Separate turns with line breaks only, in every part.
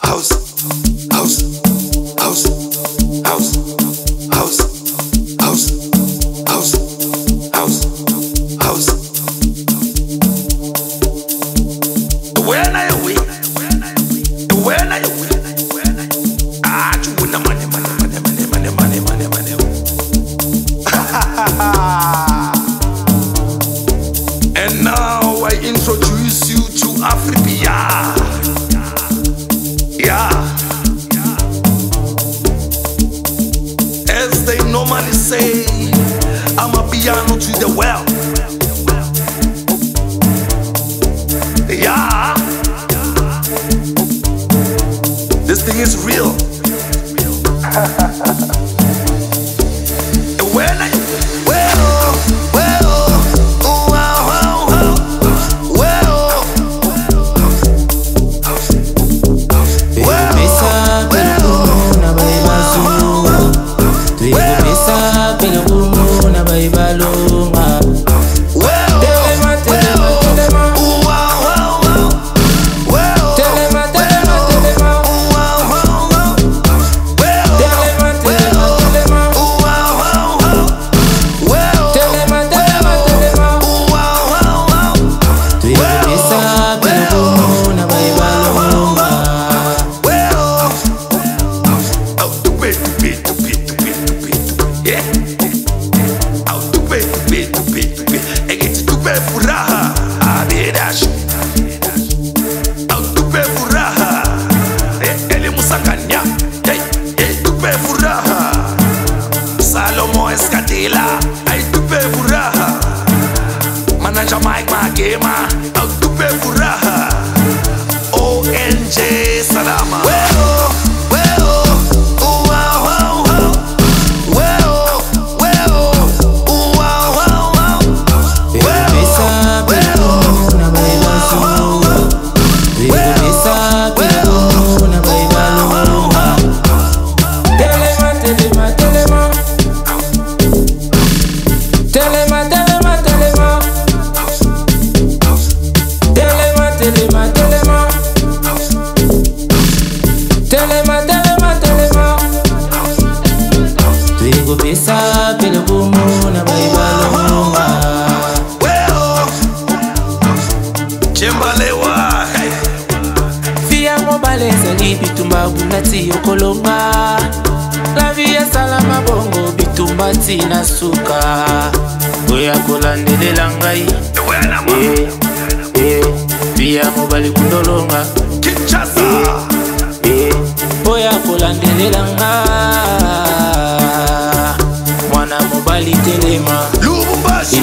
And now I introduce you to Africa. Yeah. As they normally say, Amapiano to the well. Yeah. This thing is real. When I Utupe Furaha, abedash. Utupe Furaha, ele musakanya. Utupe Furaha, Salomo Escatela. Utupe Furaha, Manaja Mike Magema. Utupe Furaha, ONJ Salama. Chamberlain
Fia mobile zeli bitumba bunati yokolonga. La vie salama bongo bitumba tina suka. Oya kolandelela ngai. Fia mobile kundolonga.
Kinshasa.
Oya kolandelela ngai. Mwana mobile telema.
Lubumbashi.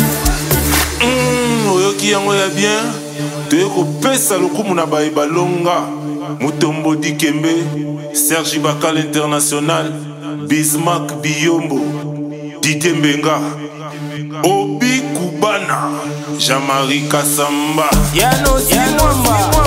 Oyoki yango ya bien. Toyeko pesa lokumu na balonga. Mutombo Dikembe, Sergi Bakal International, Bismarck Biyombo, Didier Mbenga, Obi Kubana, Jean-Marie Kassamba.
Yano si mwamba.